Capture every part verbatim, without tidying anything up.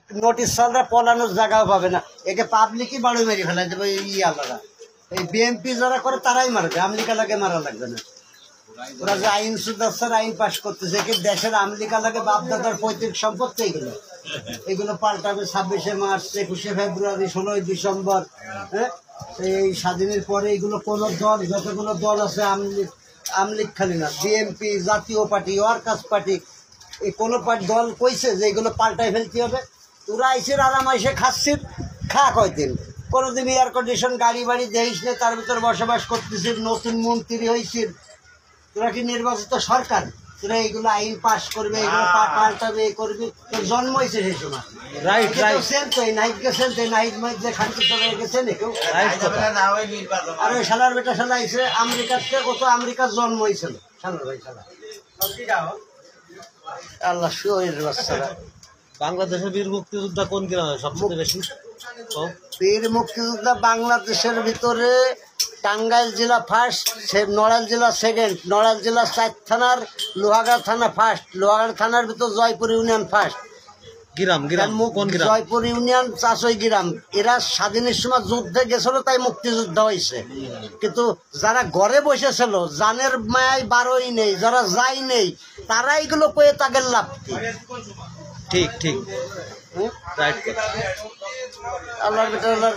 Notice ছাড়া পলানোর জায়গাও পাবে না, একে পাবলিকই বাড়ি মেরে ফেলাই দেবে। ই আলাদা এই বিএনপি যারা করে তারাই মারবে, আমলিকা লাগে মারা লাগবে না। ওরা যে আইন সুদার আইন পাশ করতেছে, কি দেশের আমলিকা লাগে বাপদাদার পৈতৃক সম্পত্তি, এগুলো এগুলো পাল্টাবে ছাব্বিশে মার্চ, একুশে ফেব্রুয়ারি, ষোলোই ডিসেম্বর। হ্যাঁ, এই স্বাধীনের পরে এগুলো কোন দল, যতগুলো দল আছে আমলিগ আমলিগ খালি না, বিএনপি, জাতীয় পার্টি, ওয়ার্কার্স পার্টি, এই কোনো পার্টি দল কইছে যে এগুলো পাল্টাই ফেলতে হবে। তোরা আইসির আরাম আইসে খাচ্ছিস, খা কয়দিন, কোনোদিন এয়ার কন্ডিশন গাড়ি বাড়ি দেখিস না, তার ভিতর বসবাস করতেছিস, নতুন মন্ত্রী হয়েছিস। তোরা কি নির্বাচিত সরকার? তোরা এইগুলো আইন পাস করবে, এগুলো পাল্টাবে, করবে, তোর জন্ম হয়েছে সেই সময়। রাইট রাইট সেন তো নাইট গেছেন, তো নাইট মধ্যে খানকি চলে গেছে না কেউ। আর ওই শালার বেটা শালা আইসে আমেরিকার থেকে, কত আমেরিকার জন্ম হয়েছিল শালার ভাই শালা। আল্লাহ শুয়ের বাচ্চারা। বাংলাদেশের বীর মুক্তিযোদ্ধা কোন গ্রামে সবচেয়ে বেশি? বীর মুক্তিযোদ্ধা বাংলাদেশের ভিতরে টাঙ্গাইল জেলা ফার্স্ট, নড়াইল জেলা সেকেন্ড, নড়াইল জেলা চার থানার লোহাগাড় থানা ফার্স্ট, লোহাগাড় থানার ভিতর জয়পুর ইউনিয়ন ফার্স্ট। গ্রাম গ্রাম কোন গ্রাম? জয়পুর ইউনিয়ন চাষই গ্রাম। এরা স্বাধীনের সময় যুদ্ধে গেছিল তাই মুক্তিযুদ্ধ হয়েছে, কিন্তু যারা ঘরে বসেছিল জানের মায়ায় বারোই নেই, যারা যাই নেই, তারা এইগুলো কয়ে তাদের লাভ কি? ঠিক ঠিক রাইট। আল্লাহর বেটা আল্লাহর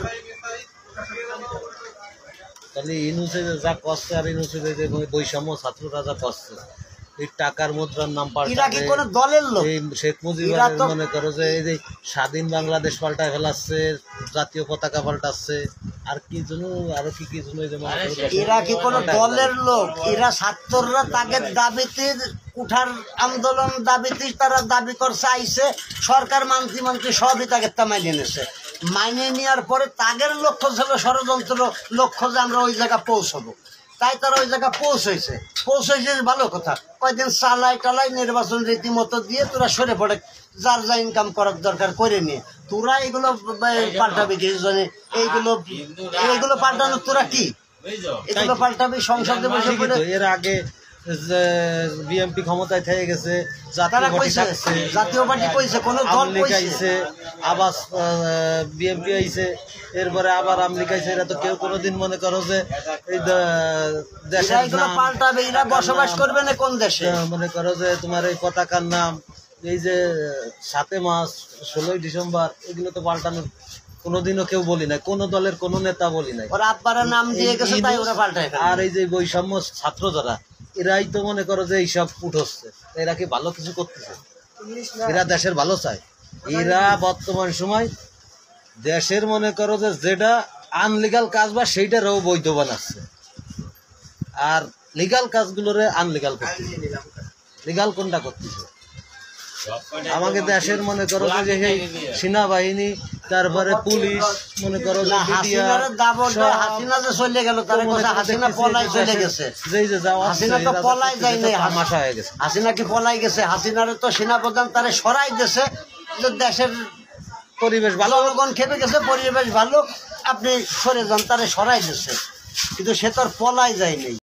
তাহলে ইউনুসে যা কষ্ট, আর ইউনুসে বৈষম্য ছাত্ররা যা কষ্ট, এই টাকার মুদ্রার নাম পাল্টাচ্ছে, দলের লোক এই শেখ মুজিব মনে করো যে এই যে স্বাধীন বাংলাদেশ পাল্টায় ফেলাচ্ছে, জাতীয় পতাকা পাল্টাচ্ছে, আর কি জন্য আরো কি কি জন্য। এরা কি কোন দলের লোক? এরা ছাত্ররা তাদের দাবিতে উঠার আন্দোলন দাবিতে তারা দাবি করছে, আইসে সরকার মন্ত্রী মন্ত্রী সবই তাকে মাইনে নিয়েছে। মাইনে নেওয়ার পরে তাদের লক্ষ্য ছিল ষড়যন্ত্র, লক্ষ্য যে আমরা ওই জায়গা পৌঁছাবো, তাই তারা ওই জায়গা পৌঁছাইছে। পৌঁছাইছে ভালো কথা, কয়েকদিন চালাই টালাই নির্বাচন রীতিমতো দিয়ে তোরা সরে পড়ে, যার যা ইনকাম করার দরকার করে নিয়ে। তোরা এগুলো পাল্টাবি কি জন্য? এইগুলো এইগুলো পাল্টানো তোরা কি এগুলো পাল্টাবি? সংসদে বসে পড়ে এর আগে বিএনপি ক্ষমতায় থেকে গেছে, জাতীয় পার্টি কইছে, কোন দল কইছে, আবার বিএনপি আইছে, এরপরে আবার আমলিগ আইছে। এরা তো কেউ কোনোদিন মনে করো যে এই দেশের নাম পাল্টাবে, এরা বসবাস করবে না কোন দেশে? মনে করো যে তোমার এই পতাকার নাম, এই যে সাতে মার্চ, ষোলোই ডিসেম্বর, এগুলো তো পাল্টানোর কোনোদিনও কেউ বলি নাই, কোন দলের কোন নেতা বলি নাই। ওরা আব্বারা নাম দিয়ে গেছে তাই ওরা পাল্টায়। আর এই যে বৈষম্য ছাত্র যারা, এরাই তো মনে করো যে এইসব উঠছে। এরা কি ভালো কিছু করতেছে? এরা দেশের ভালো চায়। এরা বর্তমান সময় দেশের মনে করো যে যেটা আনলিগাল কাজ বা সেইটারও বৈধ বানাচ্ছে, আর লিগাল কাজগুলোরে আনলিগাল করতেছে। লিগাল কোনটা করতেছে? আমাকে দেশের মনে করো যে সেনাবাহিনী, তারপরে পুলিশ, মনে করো যে হাসিনা যে চলে গেল, তার কথা হাসিনা পলাই চলে গেছে, হাসিনা তো পলাই যায় নাই, তামাশা হয়ে গেছে। হাসিনা কি পলাই গেছে? হাসিনারে তো সেনাপ্রধান তারে সরাই গেছে, দেশের পরিবেশ ভালো, জনগণ খেপে গেছে, পরিবেশ ভালো, আপনি সরে যান, তারে সরাই দিচ্ছে, কিন্তু সে তো আর পলাই যায় নাই।